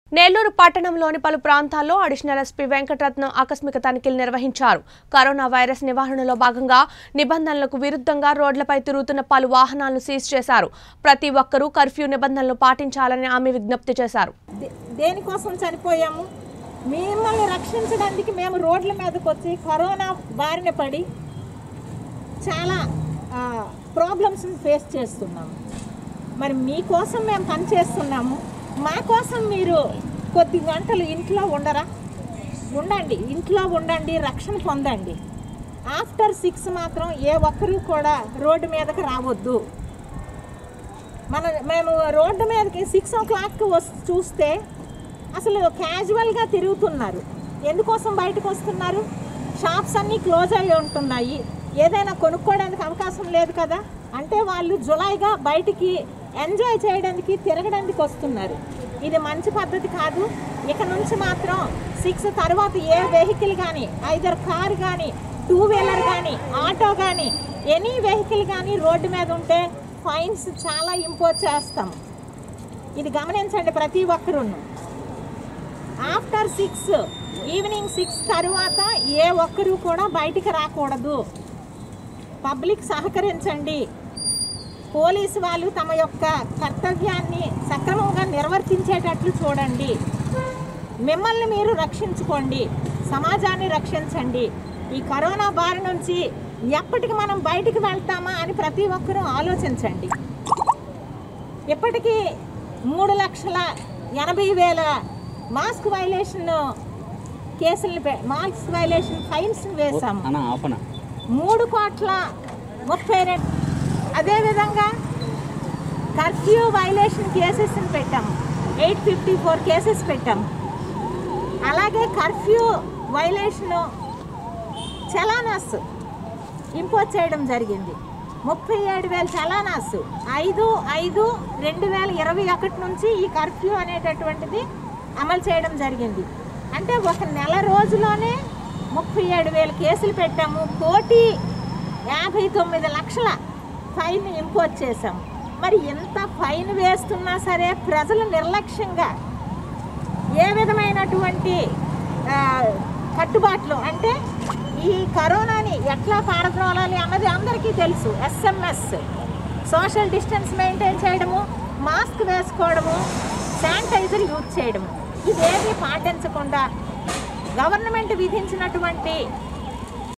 నెల్లూరు పట్టణంలోని పలు ప్రాంతాల్లో అడిషనల్ ఎస్పీ వెంకటరత్నం ఆకస్మిక తనిఖీలు నిర్వహించారు. కరోనా వైరస్ నివారణలో భాగంగా నిబంధనలకు విరుద్ధంగా రోడ్లపై తిరుగుతున్న పలు వాహనాలను సీజ్ చేశారు. ప్రతి ఒక్కరూ కర్ఫ్యూ నిబంధనలు పాటించాలని ఆమె విజ్ఞప్తి చేశారు. దేనికోసం చనిపోయాము? మిమ్మల్ని రక్షించడానికి మేము రోడ్ల మీదకి వచ్చి కరోనా బారిన పడి చాలా ప్రాబ్లమ్స్ ఫేస్ చేస్తున్నాము. మరి మీకోసం మేము పనిచేస్తున్నాము. మా కోసం మీరు కొద్ది గంటలు ఇంట్లో ఉండరా? ఉండండి, ఇంట్లో ఉండండి, రక్షణ పొందండి. ఆఫ్టర్ 6 మాత్రం ఏ ఒక్కరు కూడా రోడ్డు మీదకి రావద్దు. మేము రోడ్డు మీదకి 6 o'clock చూస్తే అసలు క్యాజువల్గా తిరుగుతున్నారు. ఎందుకోసం బయటకు వస్తున్నారు? షాప్స్ అన్నీ క్లోజ్ అయ్యి ఉంటున్నాయి. ఏదైనా కొనుక్కోవడానికి అవకాశం లేదు కదా. అంటే వాళ్ళు జులైగా బయటికి ఎంజాయ్ చేయడానికి తిరగడానికి వస్తున్నారు. ఇది మంచి పద్ధతి కాదు. ఇక నుంచి మాత్రం 6 తర్వాత ఏ వెహికల్ కానీ, ఐదర్ కార్ కానీ, 2 వీలర్ కానీ, ఆటో కానీ, ఎనీ వెహికల్ కానీ రోడ్డు మీద ఉంటే ఫైన్స్ చాలా ఇంపోజ్ చేస్తాం. ఇది గమనించండి ప్రతి ఒక్కరూ. ఆఫ్టర్ 6 ఈవినింగ్ 6 తర్వాత ఏ ఒక్కరూ కూడా బయటికి రాకూడదు. పబ్లిక్ సహకరించండి. పోలీసు వాళ్ళు తమ యొక్క కర్తవ్యాన్ని సక్రమంగా నిర్వర్తించేటట్లు చూడండి. మిమ్మల్ని మీరు రక్షించుకోండి, సమాజాన్ని రక్షించండి. ఈ కరోనా బారి నుంచి ఎప్పటికి మనం బయటికి వెళ్తామా అని ప్రతి ఒక్కరూ ఆలోచించండి. ఇప్పటికీ 3,80,000 మాస్క్ వైలేషన్ కేసులు, మాస్క్ వైలేషన్ ఫైన్స్ వేసాము. 3,32,00,000. అదేవిధంగా కర్ఫ్యూ వైలేషన్ కేసెస్ని పెట్టాము. 854 కేసెస్ పెట్టాము. అలాగే కర్ఫ్యూ వైలేషన్ చలానాస్ ఇంపోజ్ చేయడం జరిగింది. 37,000 చలానాస్ 5/5/2021 నుంచి ఈ కర్ఫ్యూ అనేటటువంటిది అమలు చేయడం జరిగింది. అంటే ఒక నెల రోజులోనే 37,000 కేసులు పెట్టాము. 1,59,00,000 ఫైన్ ఇంపోజ్ చేశాము. మరి ఎంత ఫైన్ వేస్తున్నా సరే ప్రజలు నిర్లక్ష్యంగా ఏ విధమైనటువంటి కట్టుబాట్లు, అంటే ఈ కరోనాని ఎట్లా పారద్రోలాలి అన్నది అందరికీ తెలుసు. SMS, సోషల్ డిస్టెన్స్ మెయింటైన్ చేయడము, మాస్క్ వేసుకోవడము, శానిటైజర్ యూజ్ చేయడము, ఇదేమీ పాటించకుండా గవర్నమెంట్ విధించినటువంటి